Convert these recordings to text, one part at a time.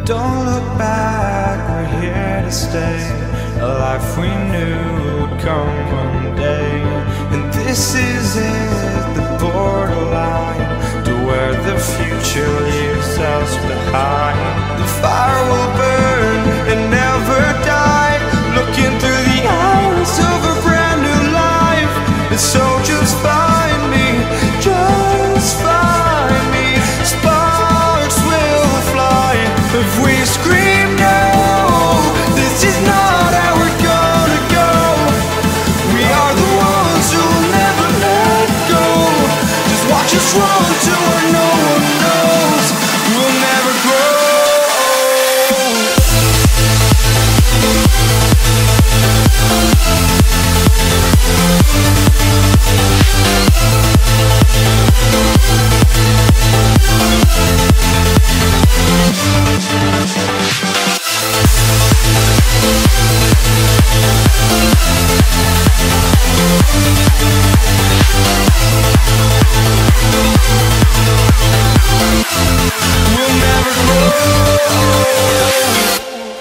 Don't look back, we're here to stay. A life we knew would come one day. And this is it, the borderline to where the future leaves us behind. The fire will burn and never die, looking through the eyes of a brand new life. And so just find me, just find me. Sparks will fly if we scream no. This is not how we're gonna go. We are the ones who will never let go. Just watch us run to where no one knows. We'll never grow. We'll never grow.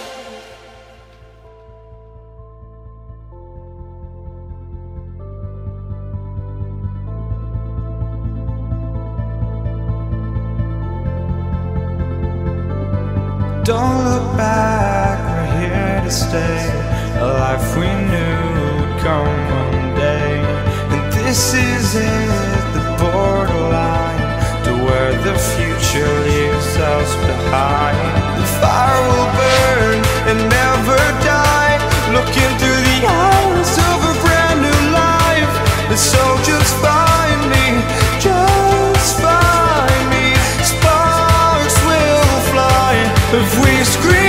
Don't look back, we're here to stay. A life we knew would come one day. And this is it, the borderline to where the future leaves us behind. The fire will burn and never die, looking through the eyes of a brand new life. And so just find me, just find me. Sparks will fly if we scream.